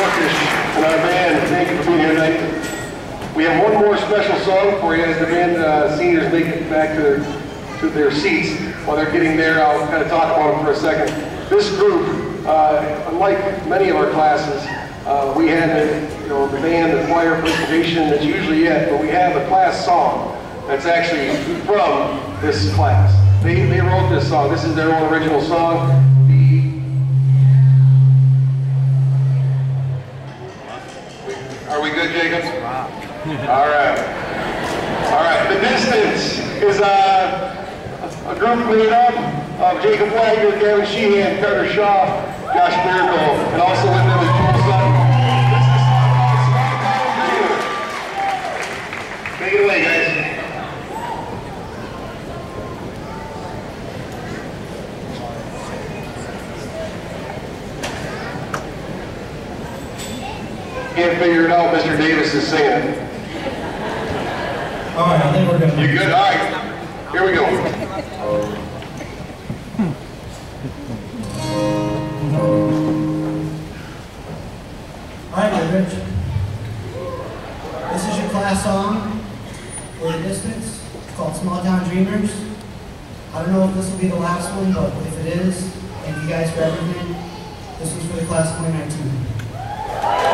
and our band, thank you for being here tonight. We have one more special song for you as the band seniors make it back to their seats. While they're getting there, I'll kind of talk about them for a second. This group, unlike many of our classes, we had the band, the choir presentation, that's usually it, but we have a class song that's actually from this class. They wrote this song. This is their own original song. Are we good, Jacob? Wow. All right. All right. The Distance is a group made up of Jacob Wagner, Gavin Sheehan, Carter Shaw, Josh Miracle, and also with them is Joel Sutton. This is a song called Small Town Dreamer. Take it away, guys. Can't figure it out, Mr. Davis is singing it. All right, I think we're good. You good? All right. Here we go. All right, Goodrich. This is your class song for The Distance. It's called Small Town Dreamers. I don't know if this will be the last one, but if it is, thank you guys for everything. This was for the class of 2019.